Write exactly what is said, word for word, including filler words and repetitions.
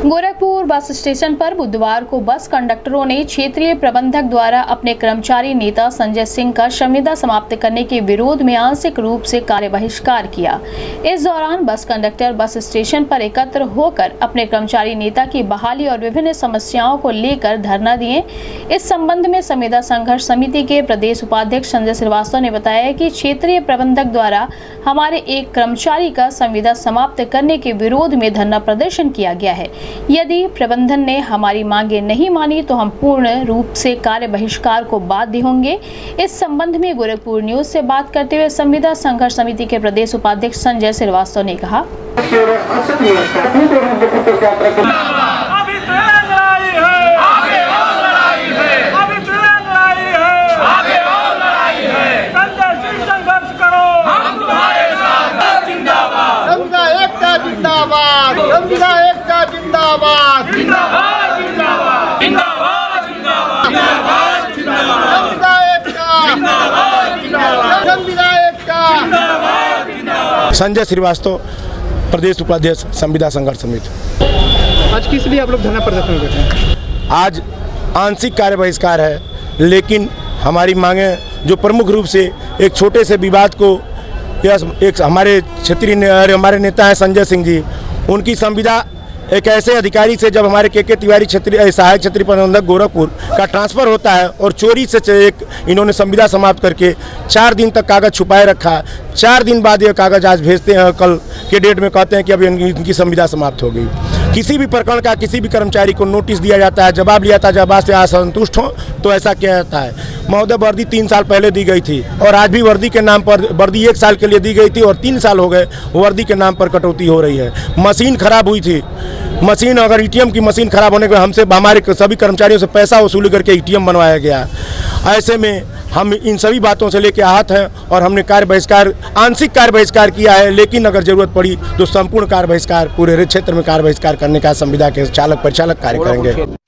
Gorakhpur bus station पर बुधवार को बस कंडक्टरों ने क्षेत्रीय प्रबंधक द्वारा अपने कर्मचारी नेता संजय सिंह का संविदा समाप्त करने के विरोध में आंशिक रूप से कार्य बहिष्कार किया। इस दौरान बस कंडक्टर बस स्टेशन पर एकत्र होकर अपने कर्मचारी नेता की बहाली और विभिन्न समस्याओं को लेकर धरना दिए। इस संबंध में संविदा संघर्ष समिति के प्रदेश उपाध्यक्ष संजय श्रीवास्तव ने बताया कि क्षेत्रीय प्रबंधक द्वारा हमारे एक कर्मचारी का संविदा समाप्त करने के विरोध में धरना प्रदर्शन किया गया है। यदि प्रबंधन ने हमारी मांगे नहीं मानी तो हम पूर्ण रूप से कार्य बहिष्कार को बाध्य होंगे। इस संबंध में गोरखपुर न्यूज से बात करते हुए संविदा संघर्ष समिति के प्रदेश उपाध्यक्ष संजय श्रीवास्तव ने कहा, जिंदाबाद जिंदाबाद जिंदाबाद जिंदाबाद जिंदाबाद जिंदाबाद। संजय श्रीवास्तव, प्रदेश उपाध्यक्ष संविदा संघर्ष समिति। आज किस लिए आप लोग धरना प्रदर्शन कर रहे हैं? आज आंशिक कार्य बहिष्कार है, लेकिन हमारी मांगे जो प्रमुख रूप से एक छोटे से विवाद को एक हमारे क्षेत्रीय हमारे नेता हैं संजय सिंह जी, उनकी संविदा एक ऐसे अधिकारी से जब हमारे के के तिवारी क्षेत्रीय सहायक क्षेत्रीय प्रबंधक गोरखपुर का ट्रांसफ़र होता है और चोरी से एक इन्होंने संविदा समाप्त करके चार दिन तक कागज़ छुपाए रखा। चार दिन बाद ये कागज़ आज भेजते हैं, कल के डेट में कहते हैं कि अब इनकी संविदा समाप्त हो गई। किसी भी प्रकरण का किसी भी कर्मचारी को नोटिस दिया जाता है, जवाब लिया था, जवाब से असंतुष्ट हो तो ऐसा किया जाता है। महोदय, वर्दी तीन साल पहले दी गई थी और आज भी वर्दी के नाम पर वर्दी एक साल के लिए दी गई थी और तीन साल हो गए वर्दी के नाम पर कटौती हो रही है। मशीन खराब हुई थी, मशीन अगर ईटीएम की मशीन खराब होने के हमसे हमारे सभी कर्मचारियों से पैसा वसूली करके ईटीएम बनवाया गया। ऐसे में हम इन सभी बातों से लेकर आहत हैं और हमने कार्य बहिष्कार आंशिक कार्य बहिष्कार किया है, लेकिन अगर जरूरत पड़ी तो संपूर्ण कार्य बहिष्कार पूरे क्षेत्र में कार्य बहिष्कार करने का संविदा के चालक परिचालक कार्य करेंगे।